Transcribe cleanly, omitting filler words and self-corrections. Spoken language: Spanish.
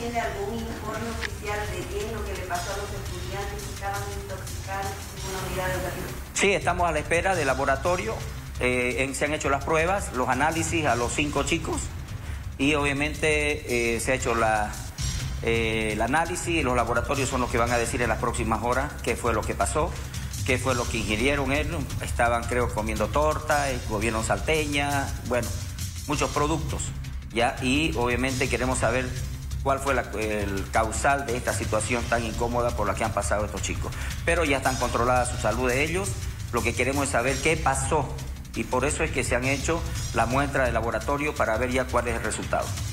tiene algún informe oficial de qué es lo que le pasó a los estudiantes que estaban intoxicados en una unidad educativa? Sí, estamos a la espera del laboratorio. Se han hecho las pruebas, los análisis a los 5 chicos y obviamente se ha hecho el análisis y los laboratorios son los que van a decir en las próximas horas qué fue lo que pasó, qué fue lo que ingirieron. Estaban, creo, comiendo torta, comieron salteña, bueno, muchos productos, ¿ya? Y obviamente queremos saber cuál fue el causal de esta situación tan incómoda por la que han pasado estos chicos. Pero ya están controladas su salud de ellos, lo que queremos es saber qué pasó y por eso es que se han hecho la muestra de laboratorio para ver ya cuál es el resultado.